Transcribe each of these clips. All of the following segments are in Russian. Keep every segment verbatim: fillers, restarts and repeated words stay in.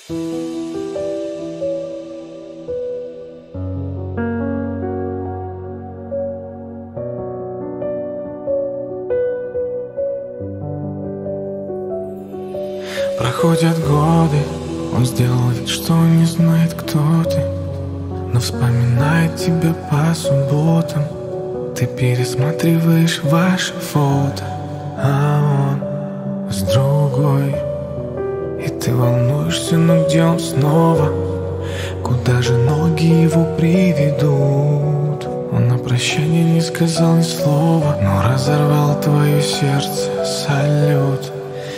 Проходят годы, он сделал вид, что не знает, кто ты, но вспоминает тебя по субботам. Ты пересматриваешь ваши фото, а он с другой. И ты волнуешься, но где он снова? Куда же ноги его приведут? Он на прощание не сказал ни слова, но разорвал твое сердце. Салют.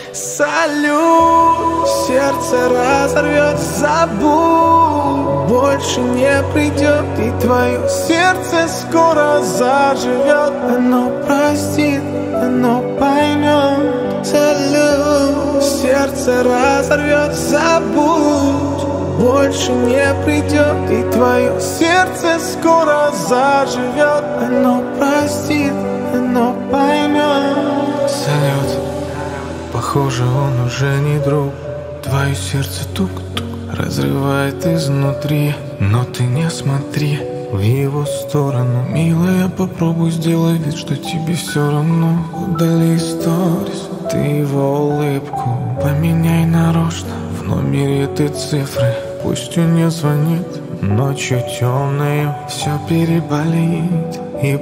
Салют, сердце разорвет, забудь, больше не придет, и твое сердце скоро заживет. Оно простит, оно поймет. Салют, сердце разорвет, забудь, больше не придет, и твое сердце скоро заживет. Оно простит, оно поймет. Салют. Похоже, он уже не друг. Твое сердце тук-тук разрывает изнутри. Но ты не смотри в его сторону, милая, попробуй сделай вид, что тебе все равно. Удали сторис, ты его улыбку поменяй нарочно. В номере ты цифры, пусть он не звонит. Ночью темною все переболит и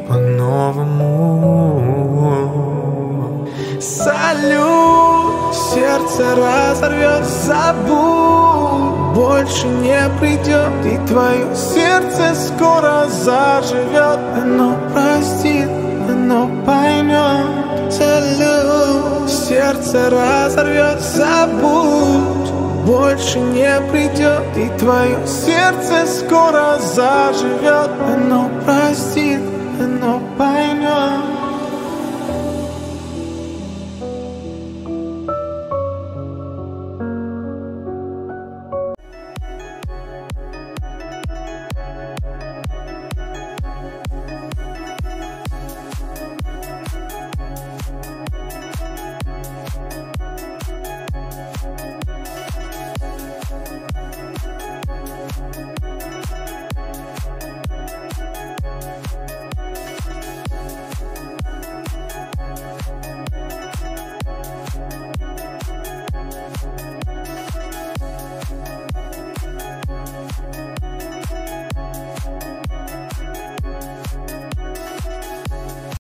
по-новому. Салют, сердце разорвет, забудь, больше не придет, и твое сердце скоро заживет. Оно простит, оно поймет. Салют, сердце разорвет, забудь, больше не придет, и твое сердце скоро заживет. Оно простит, оно поймет.